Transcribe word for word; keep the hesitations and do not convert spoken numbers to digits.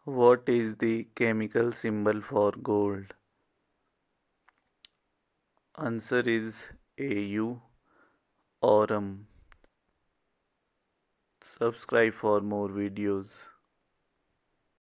What is the chemical symbol for gold? Answer is A U, aurum. Subscribe for more videos.